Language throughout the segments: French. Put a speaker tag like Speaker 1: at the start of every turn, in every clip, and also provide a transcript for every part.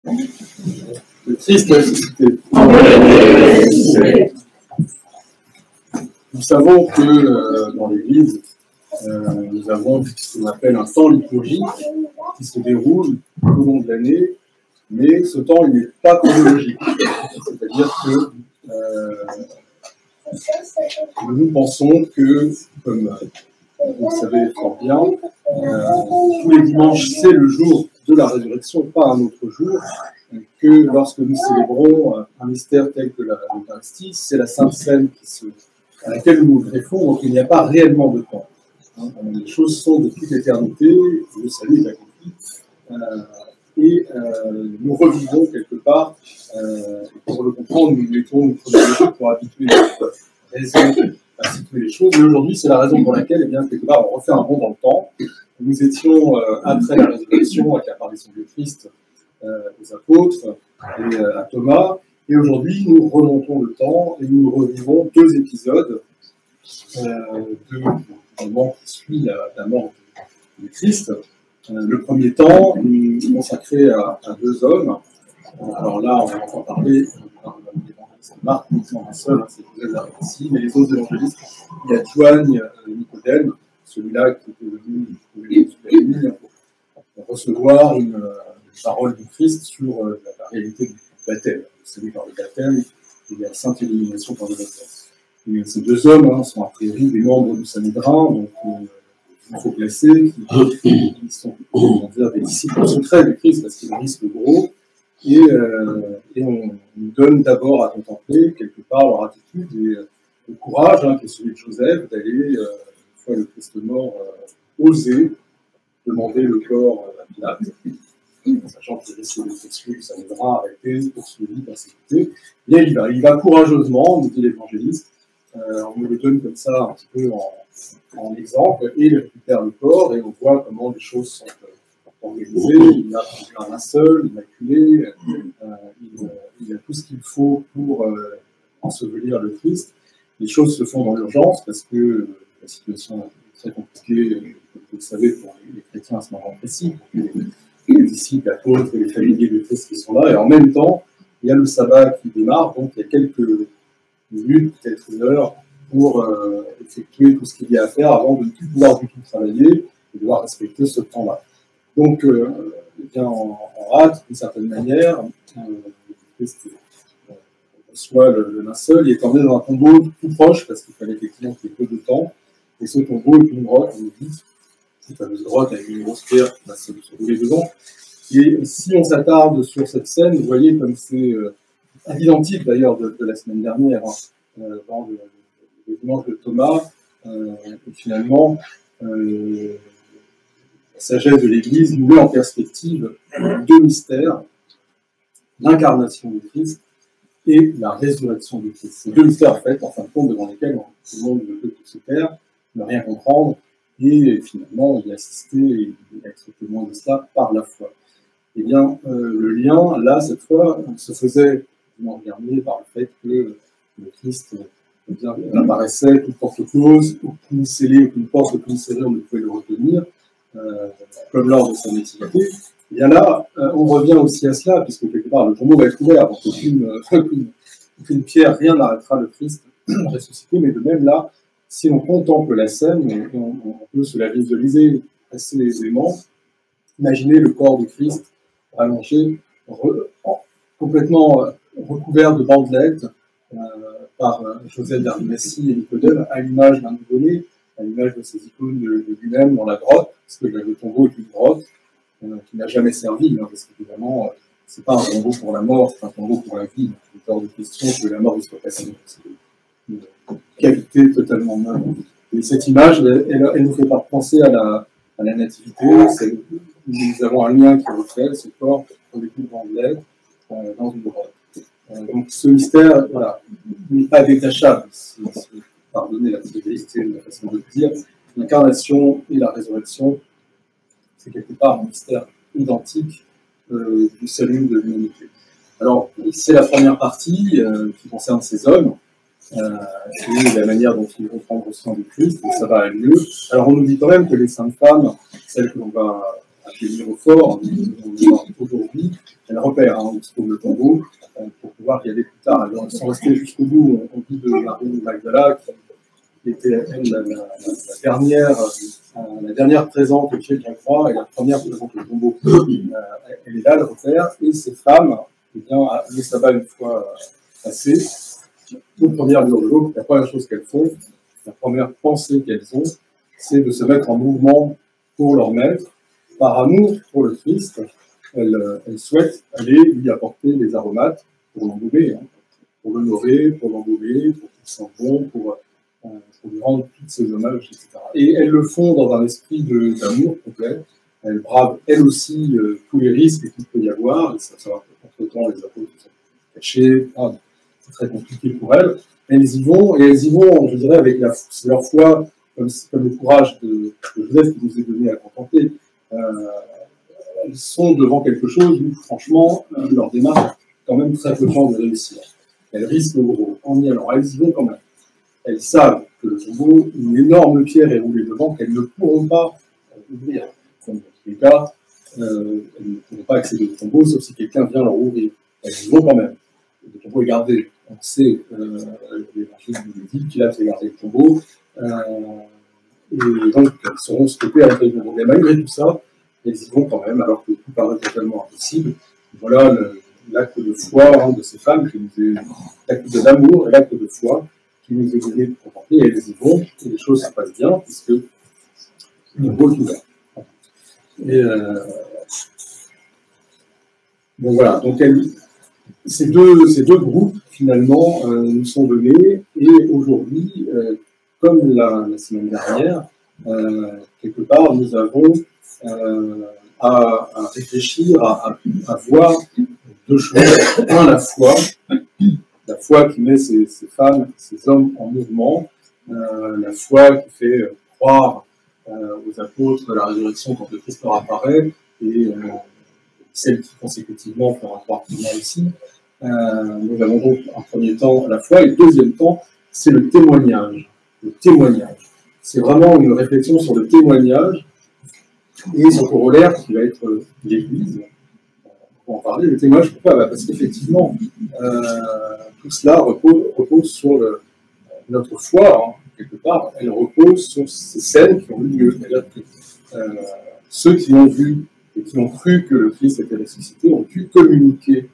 Speaker 1: Le Christ ressuscité. Nous savons que dans l'Église, nous avons ce qu'on appelle un temps liturgique qui se déroule tout au long de l'année, mais ce temps il n'est pas chronologique. C'est-à-dire que nous pensons que, comme vous le savez fort bien, tous les dimanches, c'est le jour de la résurrection, pas un autre jour, que lorsque nous célébrons un mystère tel que l'Eucharistie, c'est la Sainte Seine à laquelle nous nous greffons, donc il n'y a pas réellement de temps. Les choses sont de toute éternité, le salut est accompli, et nous revivons quelque part, et pour le comprendre, nous mettons une chronologie pour habituer notre raison à situer les choses, mais aujourd'hui c'est la raison pour laquelle, eh bien, quelque part, on refait un bond dans le temps. Nous étions, après la résurrection, avec l'apparition du Christ aux apôtres et à Thomas, et aujourd'hui nous remontons le temps et nous revivons deux épisodes du moment qui suit la mort du Christ. Le premier temps consacré à deux hommes. Alors là, on va en parler par l'évangéliste Marc, un seul, c'est Joseph ici, mais les autres évangélistes, il y a Joanne, Nicodème, celui-là qui était venu pour recevoir une parole du Christ sur la réalité du baptême. Celui par le baptême et la sainte illumination par le baptême. Et ces deux hommes sont a priori des membres du Sanhédrin, donc il faut placer, qui sont des disciples secrets du Christ parce qu'ils risquent gros, et on nous donne d'abord à contempler quelque part leur attitude et le courage qui est celui de Joseph d'aller, une fois le Christ mort, oser demander le corps à Pilate, sachant qu'il risque d'être exclu du Sanhédrin, arrêté, poursuivi, persécuté. Et il va courageusement, nous dit l'évangéliste, on nous le donne comme ça un petit peu en exemple, et il récupère le corps, et on voit comment les choses sont organisées. Il a un linceul, immaculé, il a tout ce qu'il faut pour ensevelir le Christ. Les choses se font dans l'urgence, parce que la situation est très compliquée, comme vous le savez, pour les chrétiens à ce moment précis, les disciples, apôtres et les familiers du Christ qui sont là, et en même temps, il y a le sabbat qui démarre, donc il y a quelques minutes, peut-être une heure, pour effectuer tout ce qu'il y a à faire avant de ne plus pouvoir du tout travailler et devoir respecter ce temps-là. Donc, bien en hâte, d'une certaine manière, Christ reçoit le linceul, il est emmené dans un tombeau tout proche, parce qu'il fallait effectivement qu'il y ait peu de temps, et ce tombeau est une grotte, on nous dit, cette fameuse grotte avec une grosse pierre qui va se rouler devant. Et si on s'attarde sur cette scène, vous voyez comme c'est identique d'ailleurs de la semaine dernière, dans le dimanche de Thomas, et finalement, la sagesse de l'Église nous met en perspective deux mystères, l'incarnation du Christ et la résurrection du Christ. Ces deux mystères, en fait, en fin de compte, devant lesquels tout le monde ne peut que se taire, ne rien comprendre, et finalement y assister et être témoin de cela par la foi. Eh bien, le lien, là, cette fois, se faisait dimanche dernier par le fait que le Christ apparaissait toute porte close, aucune scellée, aucune porte, aucune serrure ne pouvait le retenir, comme lors de sa nativité. Et bien là, on revient aussi à cela, puisque quelque part, le tombeau va être ouvert, donc aucune pierre, rien n'arrêtera le Christ ressuscité, mais de même là, si on contemple la scène, on peut se la visualiser assez aisément, imaginez le corps du Christ allongé, complètement recouvert de bandelettes par Joseph d'Arimathie et Nicodème, à l'image d'un nouveau-né, à l'image de ces icônes de lui-même dans la grotte, parce que le tombeau est une grotte qui n'a jamais servi, parce qu'évidemment, c'est pas un tombeau pour la mort, c'est un tombeau pour la vie. Il est hors de question que la mort y soit passée. C'est une cavité totalement neuve. Et cette image, elle nous fait penser à la nativité. Nous avons un lien qui reflète ce corps avec une bandelettes dans une grotte. Donc ce mystère, voilà, n'est pas détachable, si pardonnez la trivialité de la façon de le dire. L'incarnation et la résurrection, c'est quelque part un mystère identique du salut de l'humanité. Alors, c'est la première partie qui concerne ces hommes, et la manière dont ils vont prendre soin du Christ, et ça va aller mieux. Alors, on nous dit quand même que les saintes femmes, celles que l'on va pyrophore, aujourd'hui, elle repère où se trouve le tombeau, pour pouvoir y aller plus tard. Alors, sans rester jusqu'au bout, on dit de Marie Magdala, qui était elle, la dernière présente au pied de la croix et la première présente au tombeau. Elle est là, le repère, et ces femmes, eh bien, le sabbat une fois passé, aux premières heures de l'aube, la première chose qu'elles font, la première pensée qu'elles ont, c'est de se mettre en mouvement pour leur maître, par amour pour le Christ. Elles souhaitent aller lui apporter les aromates pour l'embaumer, pour l'honorer, pour l'embaumer, pour qu'il sente bon, pour lui rendre tous ses hommages, etc. Et elles le font dans un esprit d'amour complet. Elles bravent, elles aussi, tous les risques qu'il peut y avoir. Et ça va, entre-temps, les apôtres sont cachés. C'est très compliqué pour elles. Elles y vont, et elles y vont, je dirais, avec leur foi, comme le courage de Joseph qui nous est donné à contempler. Elles sont devant quelque chose où, franchement, leur démarche a quand même très peu de chance de réussir. Elles risquent le gros en y allant. Elles y vont quand même. Elles savent que le tombeau, une énorme pierre est roulée devant, qu'elles ne pourront pas ouvrir. Dans tous les cas, elles ne pourront pas accéder au tombeau, sauf si quelqu'un vient leur ouvrir. Elles y vont quand même. Le tombeau est gardé. On sait, l'évangile nous dit qu'il a fait garder le tombeau. Et donc, elles seront stoppées à l'entrée du tombeau. Mais malgré tout ça, elles y vont quand même, alors que tout paraît totalement impossible. Voilà l'acte de foi de ces femmes, l'acte d'amour et l'acte de foi qui nous est donné de contempler. Elles y vont, et les choses se passent bien, puisque le tombeau est ouvert. Et bon, voilà. Donc, ces deux groupes, finalement, nous sont donnés, et aujourd'hui, comme la semaine dernière, quelque part, nous avons à réfléchir, à voir deux choses. Un, la foi qui met ces femmes, ces hommes en mouvement, la foi qui fait croire aux apôtres la résurrection quand le Christ leur apparaît, et celle qui consécutivement fera croire tout le monde aussi. Nous avons donc en premier temps la foi, et le deuxième temps, c'est le témoignage. Le témoignage. C'est vraiment une réflexion sur le témoignage et son corollaire qui va être l'Église. On va en parler. Le témoignage, pourquoi ? Parce qu'effectivement, tout cela repose sur notre foi, quelque part. Elle repose sur ces scènes qui ont eu lieu. C'est-à-dire que ceux qui ont vu et qui ont cru que le Christ était ressuscité ont pu communiquer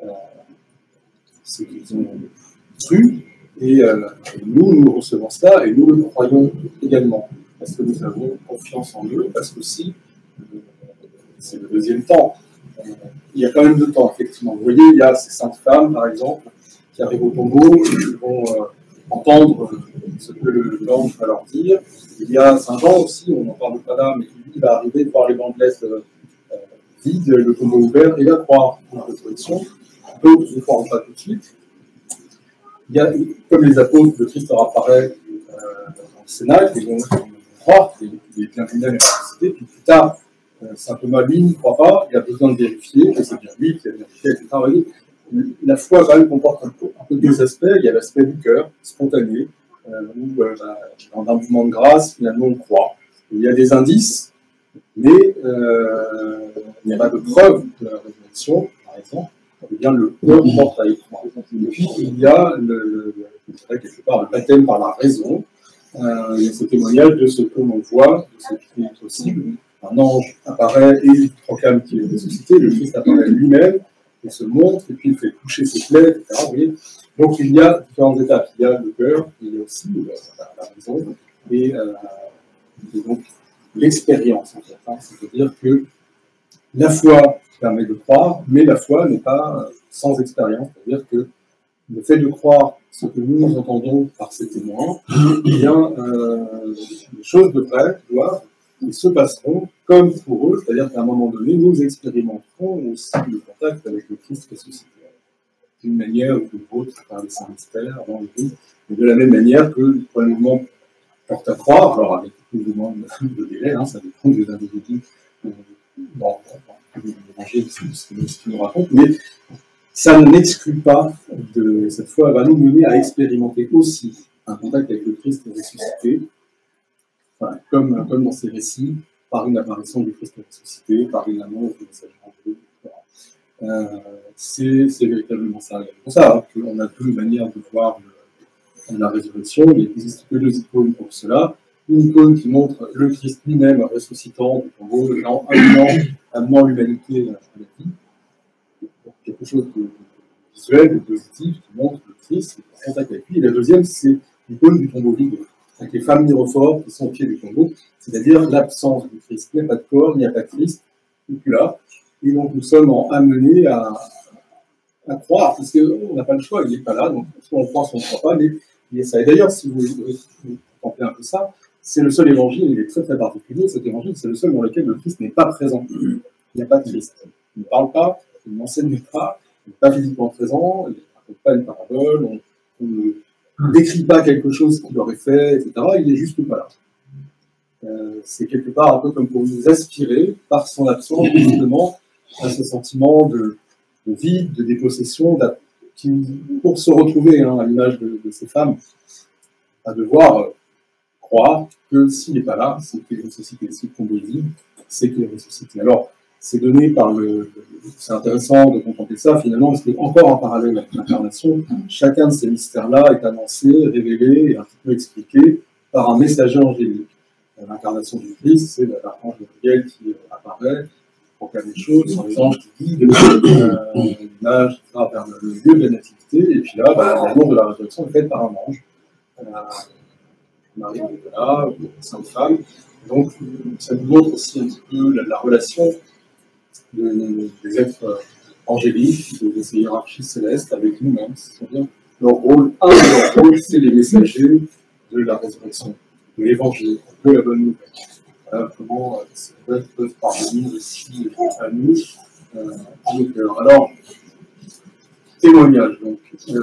Speaker 1: ce qu'ils ont cru. Et nous recevons cela et nous le croyons également, parce que nous avons confiance en eux, parce que si, c'est le deuxième temps. Il y a quand même deux temps, effectivement. Vous voyez, il y a ces saintes femmes, par exemple, qui arrivent au tombeau et qui vont entendre ce que l'ange va leur dire. Il y a Saint Jean aussi, on n'en parle pas là, mais lui, il va arriver de voir les bandelettes vides, le tombeau ouvert, et il va croire à la résurrection. D'autres ne croiront pas tout de suite. Il y a, comme les apôtres, le Christ leur apparaît dans le Sénat, ils vont croire qu'il est bien lui-même ressuscité, puis plus tard, Saint Thomas, lui, ne croit pas, il a besoin de vérifier, que c'est bien lui qui a vérifié, etc. La foi, quand même, comporte un peu deux aspects. Il y a l'aspect du cœur, spontané, où, dans un mouvement de grâce, finalement, on croit. Il y a des indices, mais il n'y a pas de preuve de la résurrection, par exemple. Eh bien, le cœur porte à y croire. Et puis, il y a, je dirais quelque part, le baptême par la raison. Il y a ce témoignage de ce que l'on voit, de ce qui est possible. Un ange apparaît et il proclame qu'il est ressuscité. Le Christ apparaît lui-même et se montre, et puis il fait coucher ses plaies, etc. Oui. Donc, il y a différentes étapes. Il y a le cœur, il y a aussi la raison, et donc l'expérience, en fait. C'est-à-dire que la foi permet de croire, mais la foi n'est pas sans expérience. C'est-à-dire que le fait de croire ce que nous entendons par ces témoins, eh bien, les choses doivent et se passeront comme pour eux, c'est-à-dire qu'à un moment donné, nous expérimenterons aussi le contact avec le Christ ressuscité. D'une manière ou d'une autre, par les saints mystères, dans l'Église, mais de la même manière que le premier mouvement porte à croire, alors avec plus ou moins de délai, ça dépend des individus dans l'évangile, c'est ce qu'il nous raconte, mais ça n'exclut pas, cette foi va nous mener à expérimenter aussi un contact avec le Christ ressuscité, comme dans ces récits, par une apparition du Christ ressuscité, par une annonce du message rendu, etc. C'est véritablement ça. C'est pour ça qu'on a deux manières de voir la résurrection. Il n'existe que deux icônes pour cela. Une icône qui montre le Christ lui-même ressuscitant du tombeau, amenant l'humanité à la vie. Donc, quelque chose de visuel, de positif, qui montre le Christ, qui est en contact avec lui. Et la deuxième, c'est l'icône du tombeau vide, avec les femmes mirophores qui sont au pied du tombeau, c'est-à-dire l'absence du Christ. Il n'y a pas de corps, il n'y a pas de Christ, il n'est plus là. Et donc nous sommes amenés à croire, parce qu'on n'a pas le choix, il n'est pas là, donc soit on croit, soit on ne croit pas, mais il y a ça. Et d'ailleurs, si vous contemplez un peu ça, c'est le seul évangile, il est très très particulier, cet évangile, c'est le seul dans lequel le Christ n'est pas présent. Il n'y a pas de Christ. Il ne parle pas, il n'enseigne pas, il n'est pas physiquement présent, il ne raconte pas une parabole, on ne décrit pas quelque chose qu'il aurait fait, etc. Il n'est juste pas là. C'est quelque part un peu comme pour nous aspirer, par son absence, justement, à ce sentiment de vide, de dépossession, qui, pour se retrouver à l'image de ces femmes, à devoir croire que s'il n'est pas là, c'est qu'il est ressuscité. Si le tombeau est vide, c'est qu'il est ressuscité. Alors, c'est donné par c'est intéressant de contempler ça, finalement, parce qu'il y a encore un parallèle avec l'incarnation. Chacun de ces mystères-là est annoncé, révélé et un petit peu expliqué par un messager angélique. L'incarnation du Christ, c'est l'archange Gabriel qui apparaît, proclame les choses, sont les anges qui guident l'image vers le lieu de la nativité, et puis là, l'annonce de la résurrection est faite par un ange. Marie de là, Sainte Femme. Donc, ça nous montre aussi un petit peu la relation des êtres angéliques, de ces hiérarchies célestes avec nous-mêmes. C'est-à-dire, leur rôle, un de leurs rôles, c'est les messagers de la résurrection, de l'évangile, de la bonne nouvelle. Voilà comment ces êtres peuvent parvenir ici à nous. Alors, témoignage donc,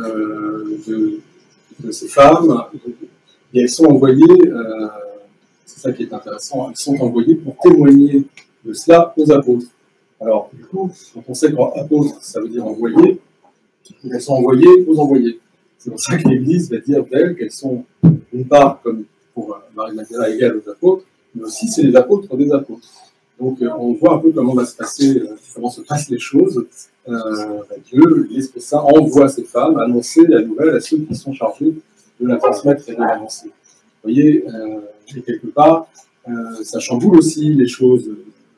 Speaker 1: de ces femmes. Et elles sont envoyées, c'est ça qui est intéressant, elles sont envoyées pour témoigner de cela aux apôtres. Alors, du coup, quand on sait qu'apôtre, ça veut dire envoyé, elles sont envoyées aux envoyés. C'est pour ça que l'Église va dire d'elles qu'elles sont, d'une part, comme pour Marie-Magdala, égales aux apôtres, mais aussi c'est les apôtres des apôtres. Donc, on voit un peu comment comment se passent les choses. Dieu, l'Esprit Saint, envoie ces femmes annoncer la nouvelle à ceux qui sont chargés de la transmettre et de l'avancer. Vous voyez, quelque part, ça chamboule aussi les choses.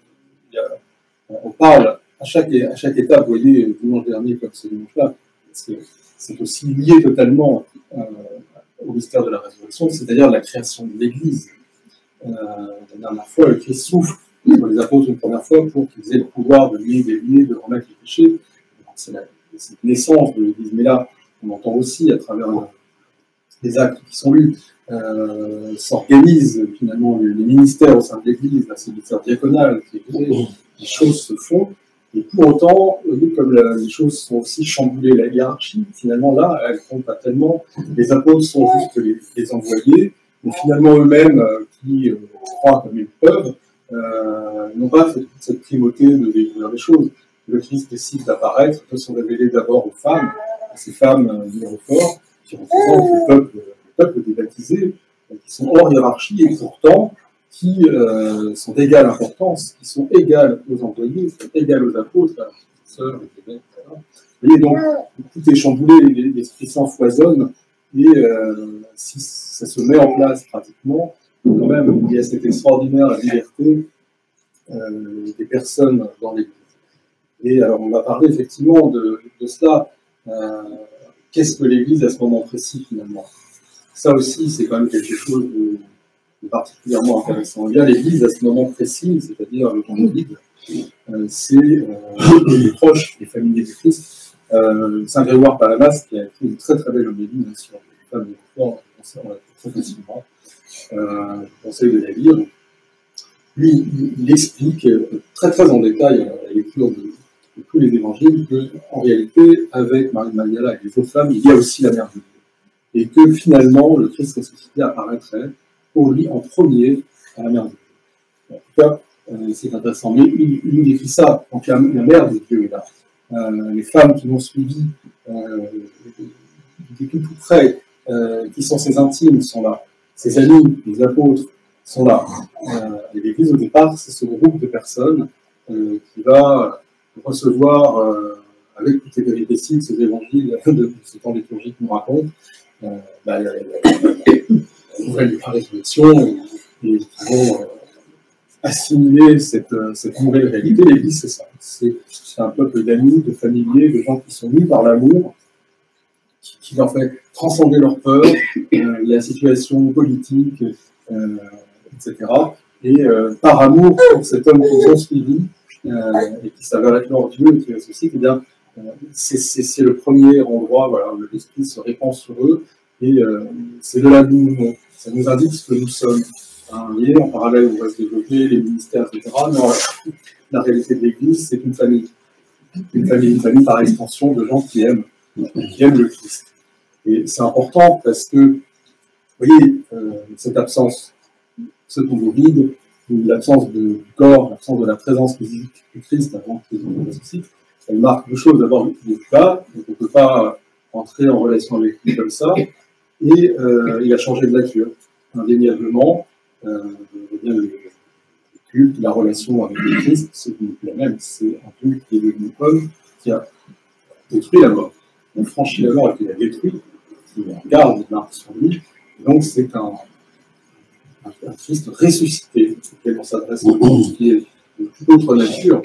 Speaker 1: On parle à chaque étape, vous voyez, dimanche dernier comme ce dimanche-là, parce que c'est aussi lié totalement au mystère de la résurrection, c'est-à-dire la création de l'Église. La dernière fois, le Christ souffle sur les apôtres une première fois pour qu'ils aient le pouvoir de lier des liens, de remettre les péchés. C'est cette naissance de l'Église. Mais là, on entend aussi à travers les actes qui sont lus, s'organisent finalement les ministères au sein de l'Église, la ministère diaconale qui est créé, les choses se font, et pour autant, comme les choses sont aussi chamboulées, la hiérarchie, finalement là, elle compte pas tellement, les apôtres sont juste les envoyés, mais finalement eux-mêmes, qui croient comme ils peuvent, n'ont pas cette primauté de découvrir les choses. Le Christ décide d'apparaître, de se révéler d'abord aux femmes, à ces femmes mirophores, qui représentent le peuple des baptisés, qui sont hors hiérarchie et pourtant qui sont d'égale importance, qui sont égales aux envoyés, qui sont égales aux apôtres, à leurs sœurs, les évêques, etc. Vous voyez, donc, tout est chamboulé, l'Esprit Saint foisonne, et si ça se met en place pratiquement, quand même, il y a cette extraordinaire liberté des personnes dans l'Église. Et alors, on va parler effectivement de cela. Qu'est-ce que l'Église à ce moment précis, finalement? Ça aussi, c'est quand même quelque chose de particulièrement intéressant. Bien, l'Église à ce moment précis, c'est-à-dire le temps de vide, c'est les proches, les familiers du Christ. Saint Grégoire Palamas, qui a écrit une très très belle homélie sur les femmes de l'enfant, on l'a très facilement. Je conseille de la lire. Lui, il explique très très en détail à la lecture de tous les évangiles qu'en réalité, avec Marie-Magdala et les autres femmes, il y a aussi la mère de Dieu. Et que finalement, le Christ ressuscité apparaîtrait pour lui en premier à la mère de Dieu. En tout cas, c'est intéressant. Mais il nous décrit ça, donc la mère de Dieu est là. Les femmes qui l'ont suivi, qui étaient tout près, qui sont ses intimes, sont là. Ses amis, les apôtres, sont là. Et l'Église, au départ, c'est ce groupe de personnes qui va recevoir, avec toutes les péripéties que ces évangiles de ce temps liturgique nous racontent, la nouvelle de la résurrection, et qui vont assimiler cette nouvelle réalité. L'Église, c'est ça. C'est un peuple d'amis, de familiers, de gens qui sont mus par l'amour, qui leur fait transcender leur peur, la situation politique, etc. Et par amour pour cet homme qu'ils ont suivi, et qui s'avère être leur Dieu et qui ressuscite, eh bien, c'est le premier endroit voilà, où l'Esprit se répand sur eux, et c'est de là d'où ça nous indique ce que nous sommes. Et en parallèle, on va se développer les ministères, etc. Mais la réalité de l'Église, c'est une famille. Une famille par extension de gens qui aiment le Christ. Et c'est important parce que, vous voyez, cette absence, ce tombeau vide, l'absence du corps, l'absence de la présence physique du Christ avant qu'il ressuscite, elle marque deux choses. D'abord, il n'est plus là, donc on ne peut pas entrer en relation avec lui comme ça, et il a changé de nature, indéniablement. Le culte, la relation avec le Christ, c'est la même. C'est un culte qui est devenu homme, qui a détruit la mort. On franchit la mort et qui l'a détruit, qui regarde, il marque sur lui. Et donc c'est un Christ ressuscité, auquel on s'adresse, qui est de toute autre nature.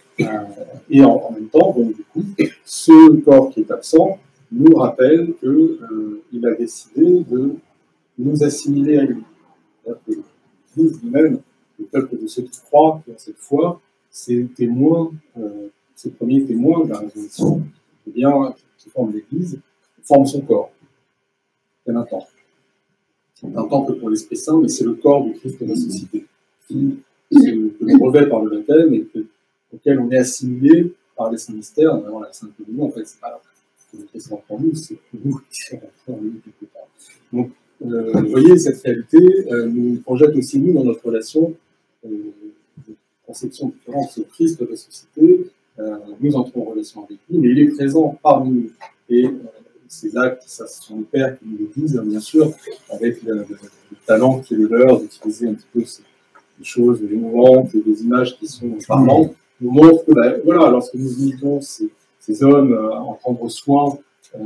Speaker 1: Et en même temps, donc, du coup, ce corps qui est absent nous rappelle qu'il a décidé de nous assimiler à lui. C'est-à-dire que l'Église lui-même, le peuple de ceux qui croient, qui ont cette foi, ces témoins, ces premiers témoins de la résurrection, eh bien, qui forment l'Église, forment son corps. Il y a un temple. C'est un temple pour l'Esprit Saint, mais c'est le corps du Christ ressuscité, qui nous revêt par le baptême et auquel on est assimilé par les saints mystères, notamment la Sainte Communion. En fait, c'est pas que le Christ rentre en nous, c'est nous qui sommes rentrés en nous quelque part. Donc, vous voyez, cette réalité nous projette aussi, nous, dans notre relation, de conception différente. Ce Christ ressuscité, nous entrons en relation avec lui, mais il est présent parmi nous. Et ces actes, ça, ce sont les pères qui nous le disent, bien sûr, avec le talent qui est le leur d'utiliser un petit peu des choses émouvantes et des images qui sont parlantes, nous montrent que, voilà, lorsque nous imitons ces hommes en prendre soin,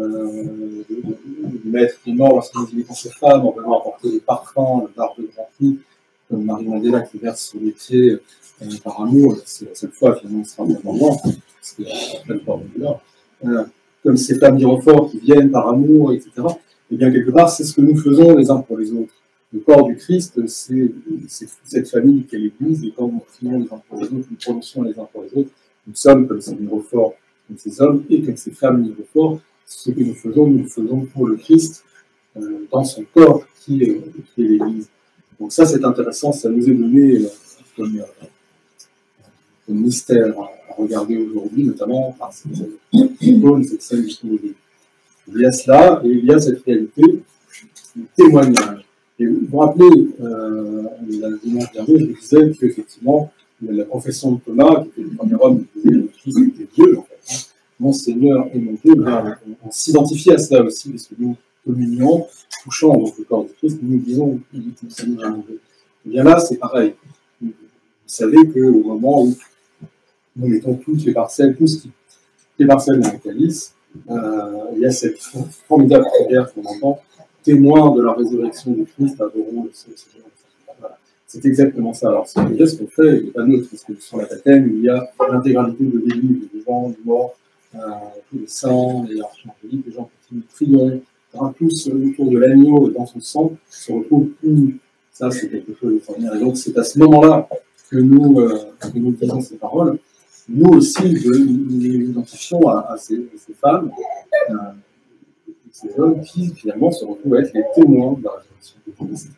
Speaker 1: de mettre les morts lorsque nous imitons ces femmes, en venant apporter des parfums, le barbe de grand prix, comme Marie Mandela qui verse sur les pieds par amour, c'est la seule fois finalement ce sera bien moment, parce que la plupart de l'heure, comme ces femmes d'Iroquois qui viennent par amour, etc. Et bien quelque part, c'est ce que nous faisons les uns pour les autres. Le corps du Christ, c'est cette famille qu'est l'Église, et quand nous prions les uns pour les autres, nous prononçons les uns pour les autres, nous sommes comme ces miroirs, comme ces hommes et comme ces femmes miroirs. Ce que nous le faisons pour le Christ, dans son corps qui est l'Église. Donc ça, c'est intéressant, ça nous est donné comme mystère à regarder aujourd'hui, notamment par cette icône, cette scène du Tombeau vide. Il y a cela, et il y a cette réalité du témoignage. Et vous vous rappelez, la dimanche dernier, je vous disais qu'effectivement, la confession de Thomas, qui était le premier homme qui disait que le Christ était Dieu, en fait, mon Seigneur et mon Dieu, on s'identifie à cela aussi, parce que nous communions, touchant donc le corps de Christ, nous disons mon Seigneur et mon Dieu. Et bien là, c'est pareil. Vous savez qu'au moment où nous mettons toutes les parcelles, les parcelles dans le calice, il y a cette formidable prière qu'on entend, témoin de la résurrection du Christ, adorons le Seigneur. Voilà. C'est exactement ça. Alors, ce qu'on fait n'est pas neutre, parce que sur la baptême, il y a l'intégralité de l'Église, les vivants, les morts, tous les saints, les archangéliques, les gens qui prient, tous autour de l'agneau et dans son sang, se retrouvent unis. Ça, c'est quelque chose d'extraordinaire. Et donc, c'est à ce moment-là que nous disons ces paroles. Nous aussi, nous identifions à ces femmes, ces hommes qui, finalement, se retrouvent à être les témoins de la résurrection de Christ.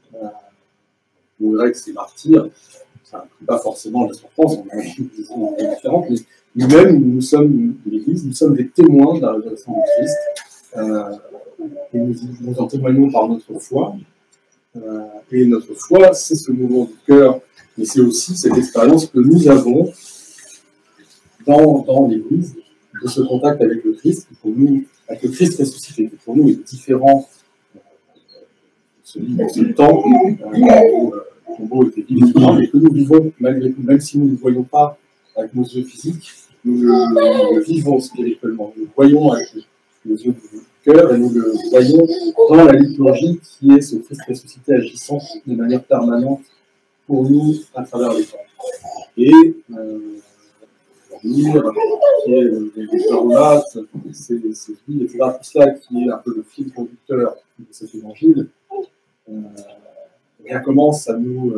Speaker 1: On dirait que ces martyrs, ça n'inclut pas forcément la souffrance, on a une vision différente, mais nous-mêmes, nous sommes de l'Église, nous sommes des témoins de la résurrection de Christ, et nous en témoignons par notre foi. Et notre foi, c'est ce mouvement du cœur, mais c'est aussi cette expérience que nous avons dans l'Église, de ce contact avec le Christ, qui pour nous, avec le Christ ressuscité, qui pour nous est différent de celui de ce temps, où tombeau était vivant, mais que nous vivons malgré tout, même si nous ne le voyons pas avec nos yeux physiques, nous le vivons spirituellement, nous le voyons avec les yeux du cœur et nous le voyons dans la liturgie qui est ce Christ ressuscité agissant de manière permanente pour nous à travers les temps. Et l'avenir, qui est les aromates, ces vies, etc., tout ça qui est un peu le fil conducteur de cet évangile, rien commence à nous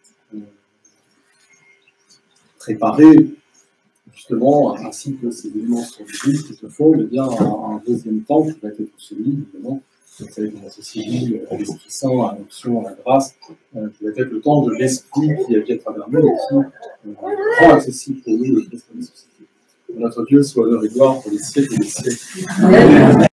Speaker 1: préparer justement, ainsi que ces éléments sur l'Église qui se font, eh bien, un deuxième temps qui va être celui, évidemment, vous savez, qu'on associe à l'Esprit Saint, à l'onction, à la grâce, qui va être le temps de l'Esprit qui agit à travers nous et qui rend accessible pour nous le Christ ressuscité. Notre Dieu soit honneur et gloire pour les siècles et les siècles.